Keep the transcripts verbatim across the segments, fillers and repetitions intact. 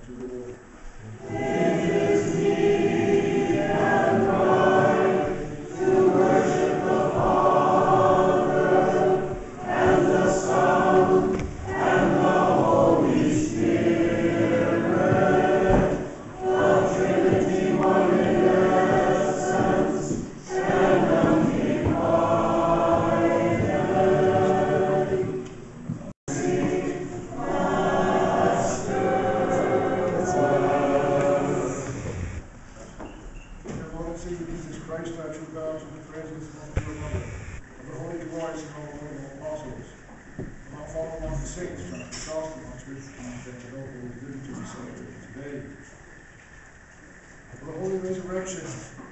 to the Lord. It is me and right to worship the Father and the Son and the Holy Spirit, the Trinity one in essence and undivided. Sing, Master. Savior Jesus Christ, our true God, in the presence of the Mother, of the Holy Wise and all the Holy Apostles, of our Father among the saints, from the Gospel, amongst which we find that the Holy Liturgy to be celebrated today. For the Holy Resurrection,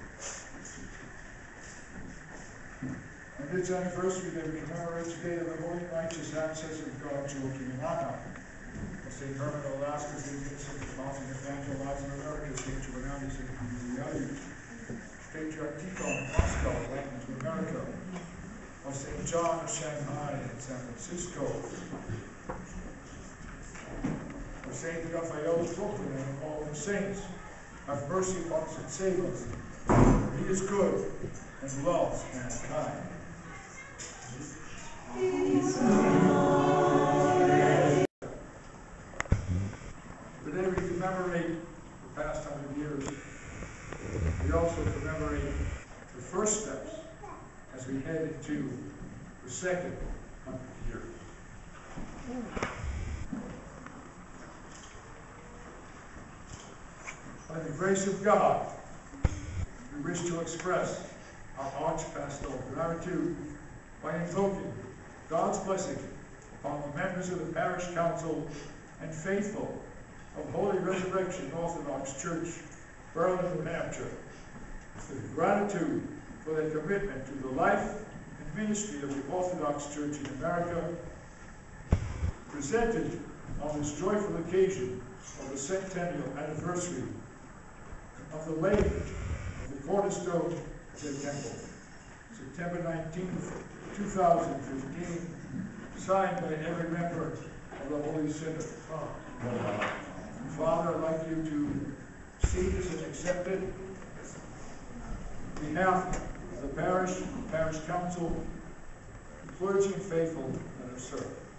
on this anniversary that we commemorate today of the holy righteous ancestor of God, Joachim and Anna, of Saint Herman of Alaska, Saint Vincent of Mountain Evangelizing America, Saint Giovanni, Saint Giovanni, Patriarch Nikon of Moscow, Latin to America, of Saint John of Shanghai and San Francisco, of Saint Raphael of Brooklyn and of all the saints. Have mercy upon us and save us. He is good and loves mankind. Today we commemorate the past hundred years. We also commemorate the first steps as we head into the second hundred year. By the grace of God, we wish to express our archpastoral gratitude by invoking God's blessing upon the members of the parish council and faithful of Holy Resurrection Orthodox Church, Berlin, New Hampshire, with gratitude for their commitment to the life and ministry of the Orthodox Church in America, presented on this joyful occasion of the centennial anniversary of the laying of the cornerstone of their temple, September nineteenth, two thousand fifteen, signed by every member of the Holy Synod. Father, I'd like you to see this and accept it. On behalf of the parish, the parish council, the clergy and faithful that have served.